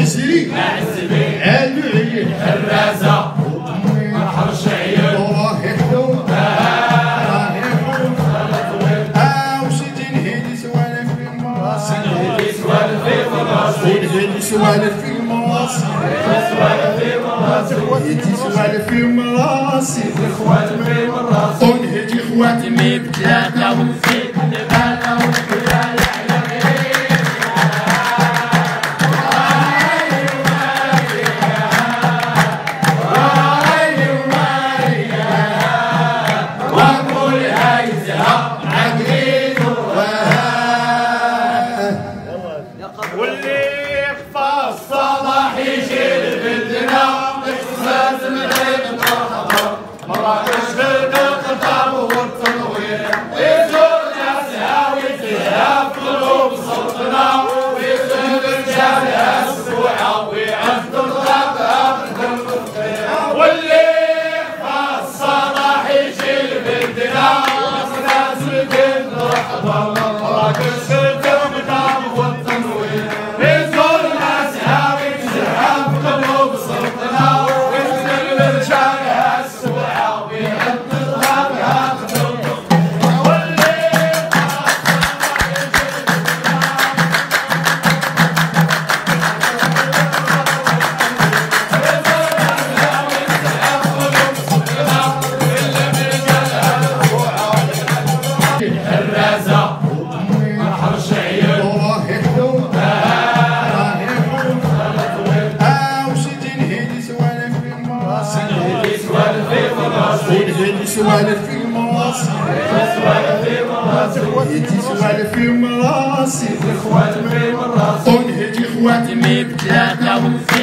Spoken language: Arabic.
العزري عادو عيد الرازة حرش عيون وراهي حلوم وسيدي نهيدي سوالف في المراسي نهدي سوالف في مراسي ونهيدي سوالف في المراسي سوالف في مراسي ونهيدي سوالف في المراسي اخوات في مراسي ونهيدي خواتمي بثلاثة ونزيد نبالة ونبالة واللي يخفى الصلاح يجي لبلدنا احساس من عين مرحبا مراكش بالقطار والتنوير يزور ناسها ويزيها في قلوب سلطنا ويزور رجالها السبوعه ويعز الغابه بالخير واللي يخفى الصلاح يجي لبلدنا احساس من مرحبا مراكش بالقطار والتنوير الرازة حرش عيون وراهي حلوم وسيدي نهيدي سوالف في المراسي نهدي سوالف في مراسي ونهيدي سوالف في المراسي سوالف في مراسي ونهيدي سوالف في المراسي اخوات في مراسي ونهيدي خواتمي بثلاثة ونزيد